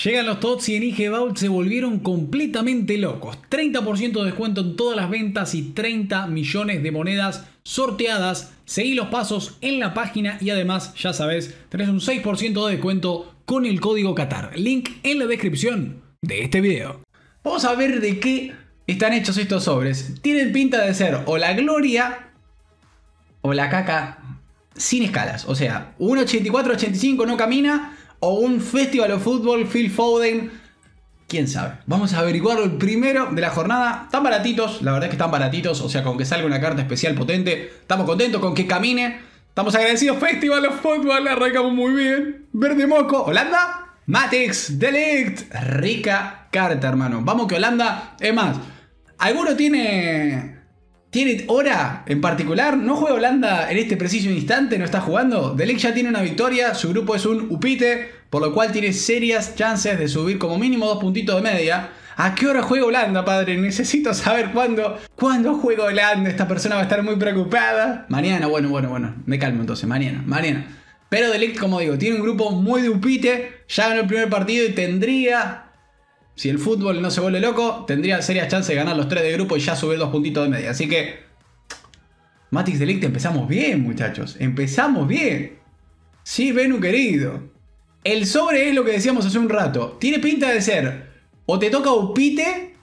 Llegan los TOTS y en IG Vault se volvieron completamente locos. 30% de descuento en todas las ventas y 30 millones de monedas sorteadas. Seguí los pasos en la página y además, ya sabes, tenés un 6% de descuento con el código Qatar. Link en la descripción de este video. Vamos a ver de qué están hechos estos sobres. Tienen pinta de ser o la gloria o la caca sin escalas. O sea, un 84-85 no camina. O un Festival of Football, Phil Foden. Quién sabe. Vamos a averiguarlo el primero de la jornada. Están baratitos, la verdad es que están baratitos. O sea, con que salga una carta especial potente. Estamos contentos con que camine. Estamos agradecidos. Festival of Football, arrancamos muy bien. Verde Moco, Holanda. Matthijs de Ligt. Rica carta, hermano. Vamos que Holanda. Es más, ¿alguno tiene hora en particular? ¿No juega Holanda en este preciso instante? ¿No está jugando? De Ligt ya tiene una victoria. Su grupo es un upite, por lo cual tiene serias chances de subir como mínimo 2 puntitos de media. ¿A qué hora juega Holanda, padre? Necesito saber cuándo juega Holanda. Esta persona va a estar muy preocupada. Mañana, bueno. Me calmo entonces, mañana. Pero De Ligt, como digo, tiene un grupo muy de upite. Ya ganó el primer partido y tendría... Si el fútbol no se vuelve loco, tendría serias chances de ganar los 3 de grupo y ya subir 2 puntitos de media. Así que, Matthijs de Ligt, empezamos bien, muchachos. Empezamos bien. Sí, Benu querido. El sobre es lo que decíamos hace un rato. Tiene pinta de ser o te toca upite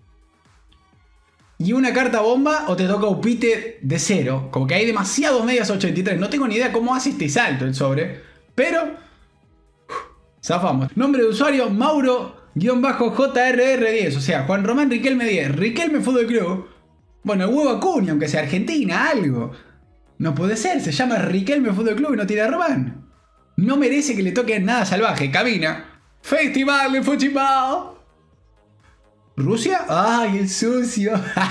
y una carta bomba, o te toca upite de 0. Como que hay demasiados medias 83. No tengo ni idea cómo hace este salto el sobre. Pero, zafamos. Nombre de usuario, Mauro-JRR10, o sea, Juan Román Riquelme 10, Riquelme Fútbol Club. Bueno, el huevo Acuña, aunque sea Argentina, algo. No puede ser, se llama Riquelme Fútbol Club y no tiene a Román. No merece que le toque nada salvaje, camina. Festival de Fútbol. ¿Rusia? ¡Ay, el sucio!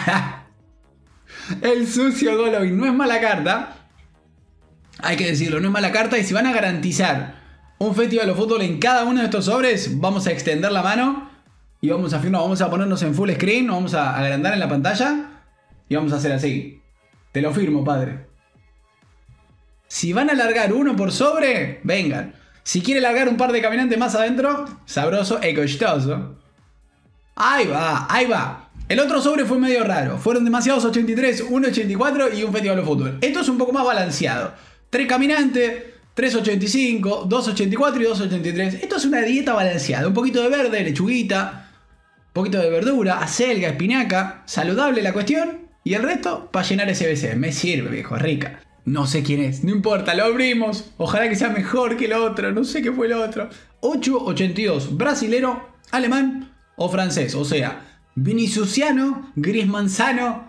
El sucio Golovin, no es mala carta. Hay que decirlo, no es mala carta. Y si van a garantizar un Festival de Fútbol en cada uno de estos sobres, vamos a extender la mano y vamos a firmar, vamos a ponernos en full screen, vamos a agrandar en la pantalla y vamos a hacer así. Te lo firmo, padre. Si van a largar uno por sobre, vengan. Si quiere largar un par de caminantes más adentro, sabroso y costoso. Ahí va. El otro sobre fue medio raro. Fueron demasiados 83, un 84 y un Festival de Fútbol. Esto es un poco más balanceado. 3 caminantes, 3.85, 2.84 y 2.83. Esto es una dieta balanceada. Un poquito de verde, lechuguita, un poquito de verdura, acelga, espinaca. Saludable la cuestión. Y el resto para llenar SBC. Me sirve, viejo, rica. No sé quién es, no importa, lo abrimos. Ojalá que sea mejor que el otro. No sé qué fue el otro. 8.82. Brasilero, alemán o francés. O sea, Viniciusiano, Griezmanzano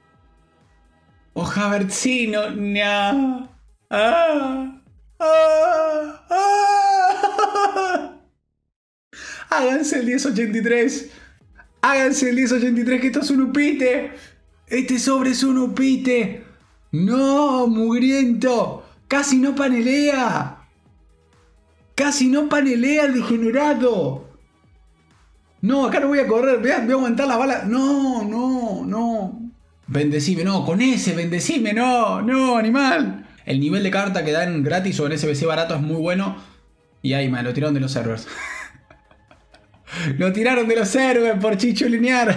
o Havertzino. No. Háganse el 1083. Háganse el 1083, que esto es un upite. Este sobre es un upite. No, mugriento. Casi no panelea. Casi no panelea el degenerado. No, acá no voy a correr. Voy a aguantar las balas. No. Bendecime, no. Con ese, bendecime, no, animal. El nivel de carta que dan gratis o en SBC barato es muy bueno. Y ahí, man, lo tiraron de los servers. Lo tiraron de los servers por chicho linear.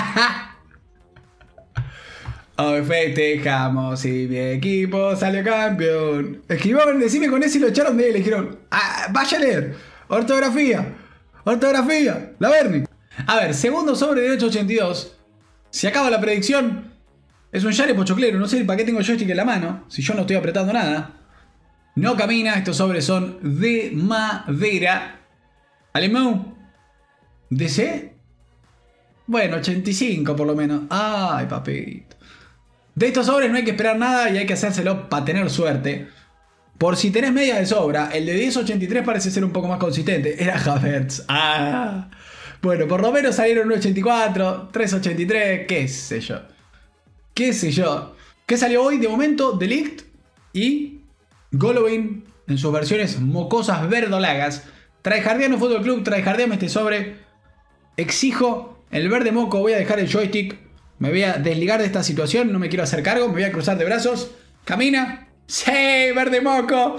Hoy festejamos y mi equipo salió campeón. Escribaron, decime con ese y lo echaron de él. Le dijeron, vaya a leer. Ortografía. La Berni. A ver, segundo sobre de 882. Se acaba la predicción. Es un Yare Pochoclero. No sé para qué tengo joystick en la mano, si yo no estoy apretando nada. No camina. Estos sobres son de madera. Alemán. ¿DC? Bueno, 85 por lo menos. Ay, papito. De estos sobres no hay que esperar nada y hay que hacérselo para tener suerte. Por si tenés media de sobra, el de 1083 parece ser un poco más consistente. Era Havertz. Bueno, por lo menos salieron 1.84, 3.83, qué sé yo. ¿Qué salió hoy? De momento, De Ligt y Golovin en sus versiones mocosas verdolagas. Tryhardiano Fútbol Club, tryhardiame este sobre. Exijo el verde moco, voy a dejar el joystick. Me voy a desligar de esta situación, no me quiero hacer cargo, me voy a cruzar de brazos. Camina. ¡Sí, verde moco!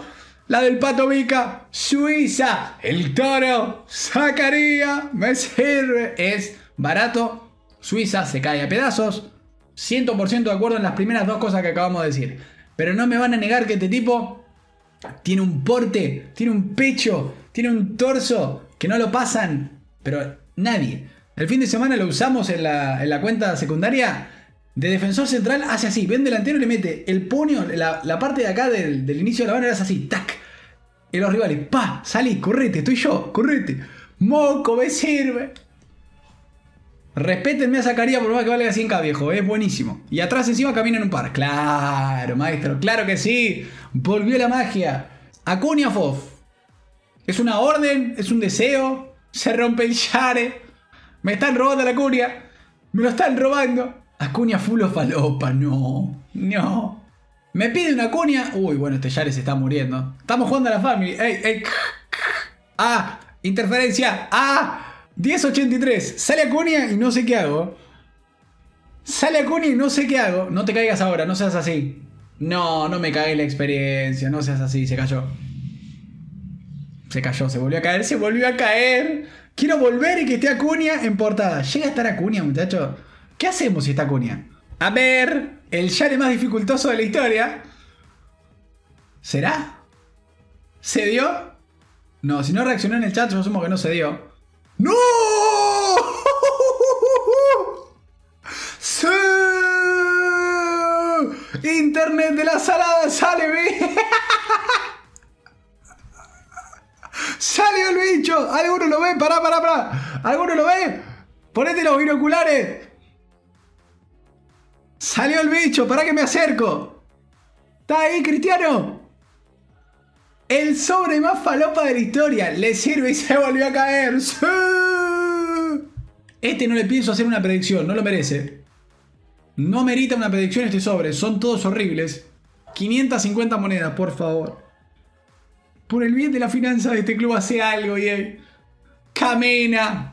La del Pato Vica, Suiza. El Toro, Zacarías, me sirve. Es barato. Suiza se cae a pedazos. 100% de acuerdo en las primeras dos cosas que acabamos de decir. Pero no me van a negar que este tipo tiene un porte, tiene un pecho, tiene un torso que no lo pasan, pero nadie. El fin de semana lo usamos en la cuenta secundaria. De defensor central hace así, ve un delantero y le mete el puño, la parte de acá del inicio de la mano, hace así, tac. Y los rivales, pa, salí, correte, estoy yo, correte. Moco, me sirve. Respétenme a Zacarías por más que valga 100k, viejo, es buenísimo. Y atrás encima caminan un par. Claro, maestro, claro que sí. Volvió la magia. Acuña Fof. Es una orden, es un deseo. Se rompe el Share. Me están robando la Acuña. Me lo están robando. Acuña full o falopa, no. No. Me pide una Acuña. Uy, bueno, este Share se está muriendo. Estamos jugando a la family. Ey, ey. Ah, interferencia. Ah. 10.83. Sale Acuña y no sé qué hago. Sale Acuña y no sé qué hago. No te caigas ahora, no seas así. No, no me cagué la experiencia. No seas así, se cayó. Se cayó, se volvió a caer, se volvió a caer. Quiero volver y que esté Acuña en portada. ¿Llega a estar Acuña, muchachos? ¿Qué hacemos si está Acuña? A ver, el Share más dificultoso de la historia. ¿Será? ¿Se dio? No, si no reaccionó en el chat, yo asumo que no se dio. ¡No! ¡Sí! Internet de la salada sale bien. ¡Salió el bicho! ¿Alguno lo ve? Pará. ¿Alguno lo ve? Ponete los binoculares. Salió el bicho, pará que me acerco. ¿Está ahí, Cristiano? El sobre más falopa de la historia. Le sirve y se volvió a caer. ¡Sí! Este no le pienso hacer una predicción, no lo merece. No merita una predicción este sobre. Son todos horribles. 550 monedas, por favor. Por el bien de la finanza de este club, hace algo, bien. Camena.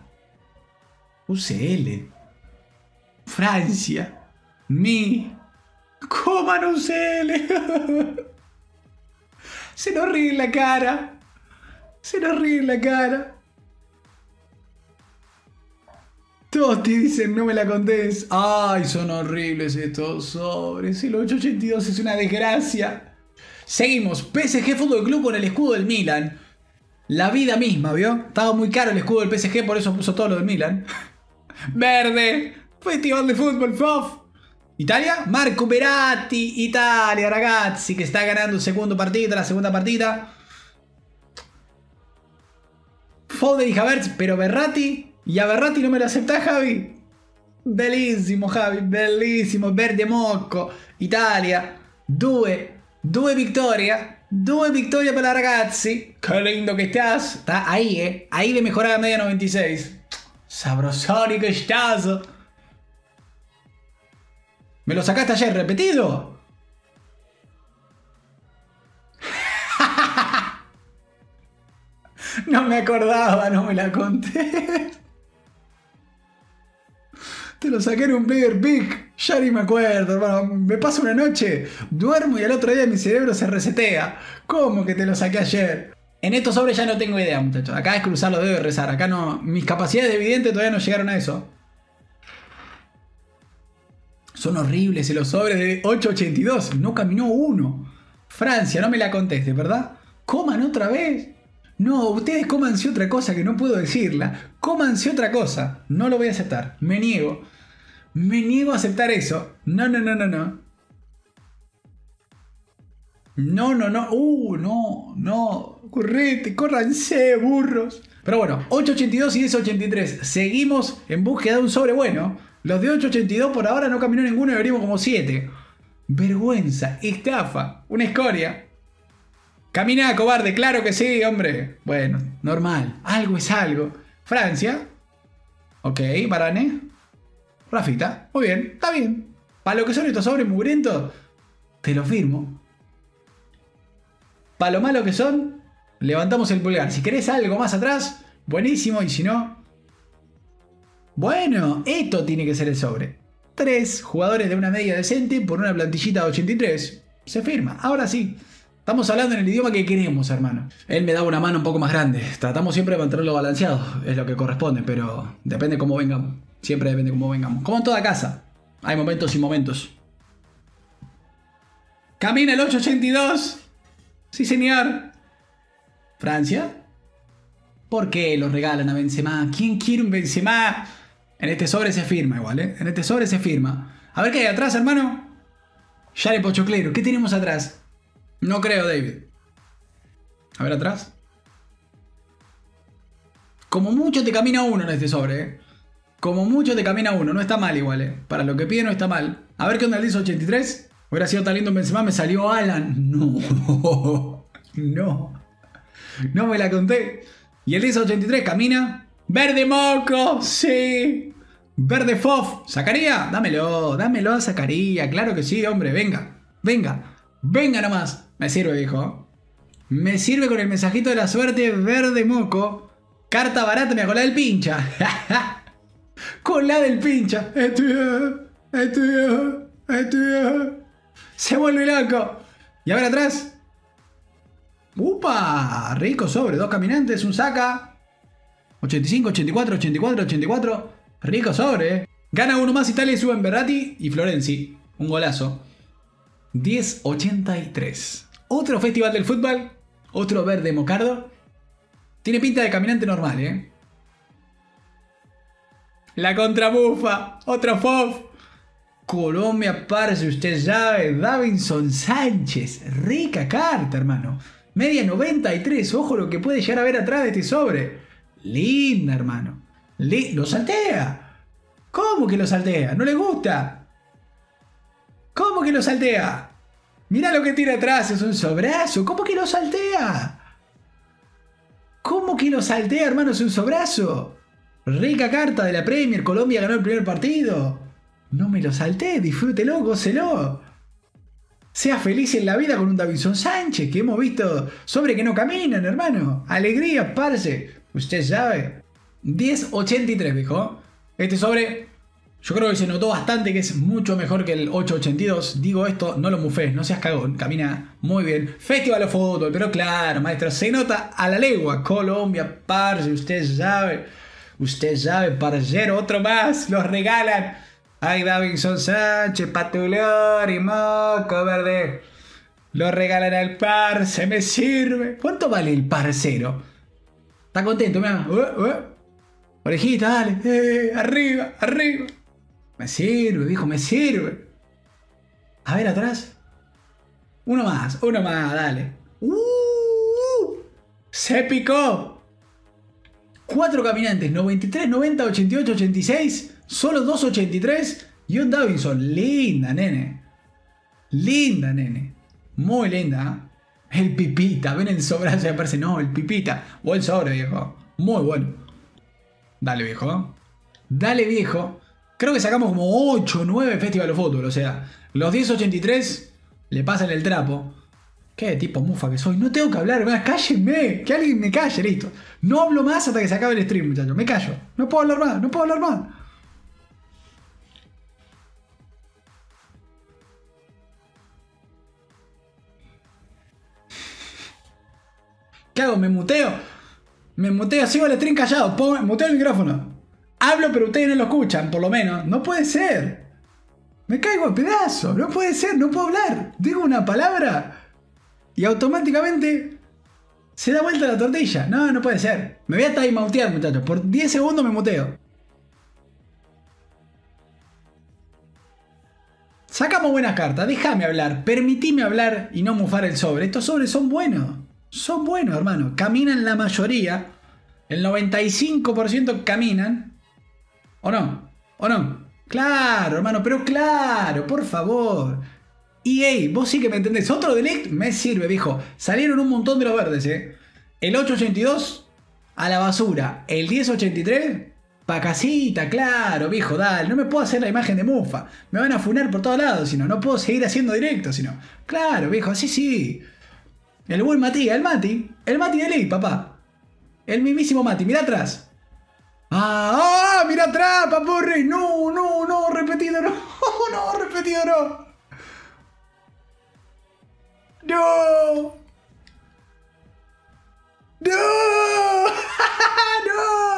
UCL. Francia. Mi. Coman UCL. Se nos ríe en la cara. Se nos ríe en la cara. Tosti dicen, no me la contés. Ay, son horribles estos sobres. El 882 es una desgracia. Seguimos. PSG Fútbol Club con el escudo del Milan. La vida misma, ¿vio? Estaba muy caro el escudo del PSG, por eso puso todo lo del Milan. Verde. Festival de fútbol, FOF. Italia, Marco Verratti, Italia, ragazzi, que está ganando el segundo partido, la segunda partida. Foden y Havertz, pero Verratti, y a Verratti no me lo aceptás, Javi. Bellissimo, Javi, bellissimo, verde mocco, Italia, due vittoria per la ragazzi. Qué lindo que estás. Está ahí, ahí de mejorar a media 96. Sabrosoni que estás. ¿Me lo sacaste ayer repetido? No me acordaba, no me la conté. Te lo saqué en un player pick. Ya ni me acuerdo, hermano. Me pasa una noche, duermo y al otro día mi cerebro se resetea. ¿Cómo que te lo saqué ayer? En estos sobres ya no tengo idea, muchachos. Acá es cruzar los dedos y rezar. Acá no. Mis capacidades de vidente todavía no llegaron a eso. Son horribles los sobres de 8.82. No caminó uno. Francia, no me la conteste, ¿verdad? ¿Coman otra vez? No, ustedes cómanse otra cosa que no puedo decirla. Cómanse otra cosa. No lo voy a aceptar. Me niego. Me niego a aceptar eso. No. No. Correte, córranse, burros. Pero bueno, 8.82 y 10.83. Seguimos en búsqueda de un sobre bueno. Los de 8.82 por ahora no caminó ninguno y venimos como 7. Vergüenza, estafa, una escoria. Camina, cobarde, claro que sí, hombre. Bueno, normal, algo es algo. Francia. Ok, Varane. Rafita, muy bien, está bien. Para lo que son estos sobres mugrientos, te lo firmo. Para lo malo que son, levantamos el pulgar. Si querés algo más atrás, buenísimo, y si no... Bueno, esto tiene que ser el sobre. 3 jugadores de una media decente por una plantillita de 83. Se firma. Ahora sí. Estamos hablando en el idioma que queremos, hermano. Él me daba una mano un poco más grande. Tratamos siempre de mantenerlo balanceado. Es lo que corresponde, pero depende cómo vengamos. Siempre depende cómo vengamos. Como en toda casa. Hay momentos y momentos. Camina el 882. Sí, señor. Francia. ¿Por qué lo regalan a Benzema? ¿Quién quiere un Benzema? En este sobre se firma igual, ¿eh? En este sobre se firma. A ver qué hay atrás, hermano. Yare Pochoclero. ¿Qué tenemos atrás? No creo, David. A ver atrás. Como mucho te camina uno en este sobre, ¿eh? Como mucho te camina uno. No está mal igual, ¿eh? Para lo que pide no está mal. A ver qué onda el 1083. Hubiera sido tan lindo en Benzema. Me salió Alan. No. No. No me la conté. Y el 1083 camina. Verde moco. Sí. Verde fof. ¿Sacaría? Dámelo. Dámelo a Zacaría. Claro que sí, hombre. Venga. Venga. Venga nomás. Me sirve, viejo. Me sirve con el mensajito de la suerte. Verde moco. Carta barata. Me con la del pincha. Con la del pincha. Se vuelve loco. Y a ver atrás. ¡Upa! Rico sobre. Dos caminantes. Un saca. 85, 84, 84, 84. Rico sobre. Gana uno más Italia y suben Berratti y Florenzi. Un golazo. 10-83. Otro festival del fútbol. Otro verde mocardo. Tiene pinta de caminante normal, ¿eh? La contrabufa. Otro FOF. Colombia, parce, usted sabe. Davinson Sánchez. Rica carta, hermano. Media 93. Ojo lo que puede llegar a ver atrás de este sobre. Linda, hermano. Lo saltea. ¿Cómo que lo saltea? ¿No le gusta? ¿Cómo que lo saltea? Mirá lo que tiene atrás. Es un sobrazo. ¿Cómo que lo saltea? ¿Cómo que lo saltea, hermano? Es un sobrazo. Rica carta de la Premier. Colombia ganó el primer partido. No me lo salté. Disfrútelo, gócelo. Sea feliz en la vida con un Davinson Sánchez, que hemos visto sobre que no caminan, hermano. Alegría, parce. Usted sabe. 10.83, viejo. Este sobre, yo creo que se notó bastante que es mucho mejor que el 8.82. Digo esto, no lo mufés, no seas cagón. Camina muy bien. Festival de fútbol, pero claro, maestro, se nota a la legua. Colombia, parce, usted sabe. Usted sabe, parcero, otro más. Los regalan. Ay, Davinson Sánchez, Patulor y Moco Verde. Lo regalan al parce, me sirve. ¿Cuánto vale el parcero? ¿Está contento? Mira. Orejita, dale. Arriba, arriba. Me sirve, viejo, me sirve. A ver, atrás. Uno más, dale. Se picó. 4 caminantes, 93, 90, 88, 86. Solo 2.83 y un Davinson. Linda, nene. Linda, nene. Muy linda. El pipita. Ven el sobrazo y aparece. No, el pipita. Buen sobre, viejo. Muy bueno. Dale, viejo. Dale, viejo. Creo que sacamos como 8 o 9 Festival de Fútbol. O sea, los 10.83 le pasan el trapo. Qué tipo mufa que soy. No tengo que hablar más. Cállenme. Que alguien me calle, listo. No hablo más hasta que se acabe el stream, muchachos. Me callo. No puedo hablar más. No puedo hablar más. ¿Qué hago? ¿Me muteo? Me muteo, sigo el stream callado. Muteo el micrófono. Hablo, pero ustedes no lo escuchan, por lo menos. No puede ser. Me caigo a pedazos. No puede ser, no puedo hablar. Digo una palabra y automáticamente se da vuelta la tortilla. No, no puede ser. Me voy a timeoutear, muchachos. Por 10 segundos me muteo. Sacamos buenas cartas. Déjame hablar. Permitime hablar y no mufar el sobre. Estos sobres son buenos. Son buenos, hermano. Caminan la mayoría. El 95% caminan. ¿O no? ¿O no? Claro, hermano. Pero claro, por favor. EA, vos sí que me entendés. Otro delect me sirve, viejo. Salieron un montón de los verdes, El 882 a la basura. El 1083 pa' casita, claro, viejo, dale. No me puedo hacer la imagen de mufa. Me van a funar por todos lados, si no. No puedo seguir haciendo directo, si no. Claro, viejo, así sí. El buen Matías, el Mati de ley, papá. El mismísimo Mati, mira atrás. Mira atrás, papurri. No, repetido no. No, repetido no. ¡No! ¡No! ¡No!